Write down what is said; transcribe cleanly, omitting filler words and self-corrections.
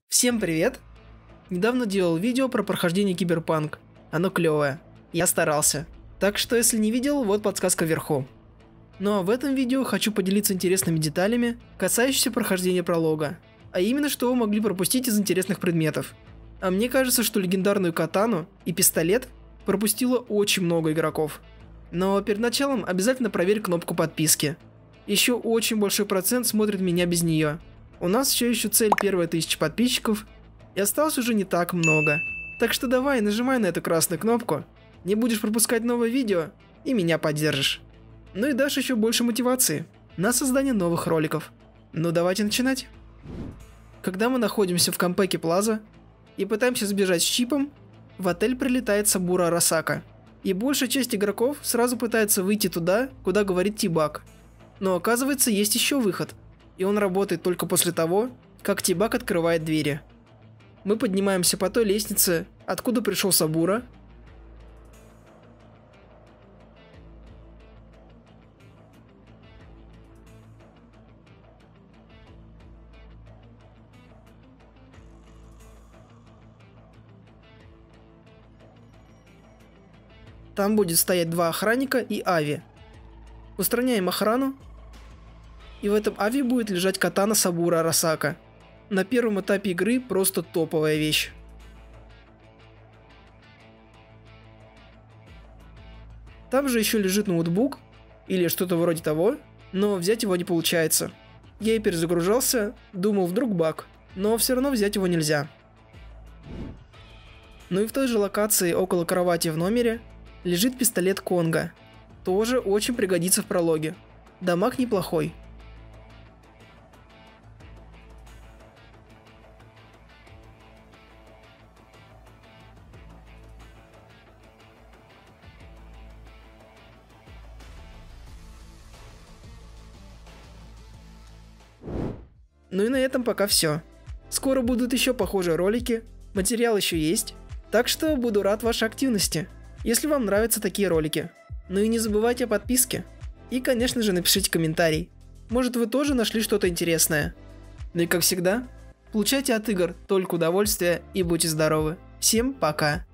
Всем привет! Недавно делал видео про прохождение Киберпанк. Оно клевое. Я старался. Так что если не видел, вот подсказка вверху. Ну а в этом видео хочу поделиться интересными деталями, касающимися прохождения пролога. А именно, что вы могли пропустить из интересных предметов. А мне кажется, что легендарную катану и пистолет пропустило очень много игроков. Но перед началом обязательно проверь кнопку подписки. Еще очень большой процент смотрит меня без нее. У нас все еще цель первая 1000 подписчиков, и осталось уже не так много. Так что давай, нажимай на эту красную кнопку, не будешь пропускать новые видео, и меня поддержишь. Ну и дашь еще больше мотивации на создание новых роликов. Ну давайте начинать. Когда мы находимся в Кампеке Плаза и пытаемся сбежать с чипом, в отель прилетает Сабура Арасака. И большая часть игроков сразу пытается выйти туда, куда говорит T-Bug. Но оказывается, есть еще выход. И он работает только после того, как T-Bug открывает двери. Мы поднимаемся по той лестнице, откуда пришел Сабура. Там будет стоять 2 охранника и Ави. Устраняем охрану. И в этом Ави будет лежать катана Сабура Арасака. На первом этапе игры просто топовая вещь. Там же еще лежит ноутбук, или что-то вроде того, но взять его не получается. Я и перезагружался, думал, вдруг баг, но все равно взять его нельзя. Ну и в той же локации около кровати в номере лежит пистолет Конга. Тоже очень пригодится в прологе. Дамаг неплохой. Ну и на этом пока все. Скоро будут еще похожие ролики, материал еще есть, так что буду рад вашей активности, если вам нравятся такие ролики. Ну и не забывайте о подписке. И, конечно же, напишите комментарий. Может, вы тоже нашли что-то интересное. Ну и как всегда, получайте от игр только удовольствие и будьте здоровы. Всем пока!